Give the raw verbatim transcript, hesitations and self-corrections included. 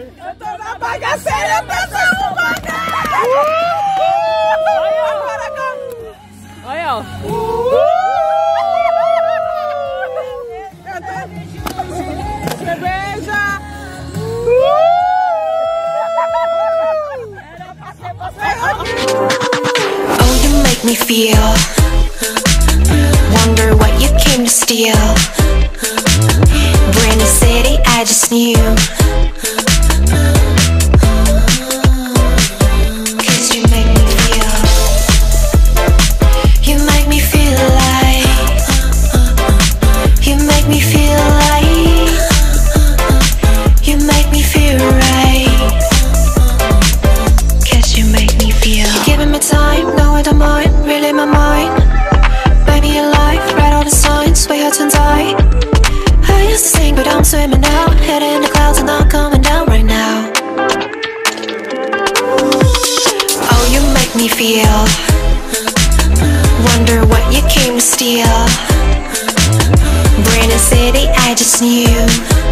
Eu tô na bagaceira, eu tô só uma cara. Olha, ó. Cerveja. Oh, you make me feel. Wonder what you came to steal. Brand new city, I just knew. Cause you make me feel. You make me feel like. You make me feel like. You make me feel right. Cause you make me feel. You're giving me time, no I don't mind. Really my mind. Baby alive, read all the signs, way out and die. I used to sing but I'm swimming now. Head in the clouds and not coming down right now. Oh, you make me feel. Wonder what you came to steal. Brand new city, I just knew.